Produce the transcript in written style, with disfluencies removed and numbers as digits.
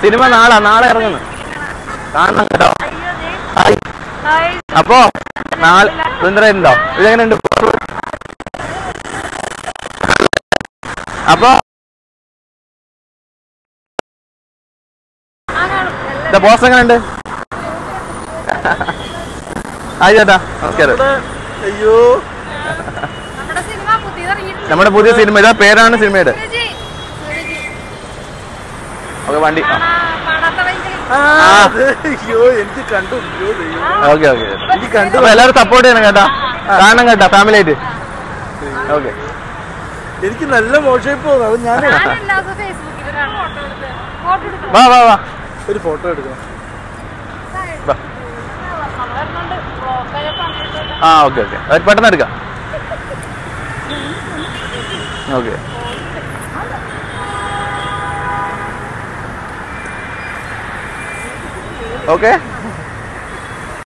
Cinema നാളെ ഇറങ്ങുന്നു, കാണണം കേട്ടോ. അപ്പോ നാളെ സുന്ദരനുണ്ടോ? ഇതെങ്ങനെയുണ്ട്? അപ്പൊ ബോസ് എങ്ങനെയുണ്ട്? ഹായ് ചേട്ടാ, നമസ്കാരം. അയ്യോ, നമ്മുടെ പുതിയ സിനിമ ഇതാ, പേരാണ് സിനിമയുടെ. ഓക്കെ, വണ്ടി. എനിക്ക് കണ്ടു. ഓക്കെ ഓക്കെ, എല്ലാവരും സപ്പോർട്ട് ചെയ്യണം കേട്ടാ, കാണണം കേട്ടാ, ഫാമിലി ആയിട്ട്. ഓക്കെ, എനിക്ക് നല്ല മോശമായി പോകും. അത് ഞാൻ വാ വാ വാ, ഒരു ഫോട്ടോ എടുക്കണം. ആ ഓക്കെ ഓക്കെ, പെട്ടെന്ന് എടുക്കാം. Okay okay.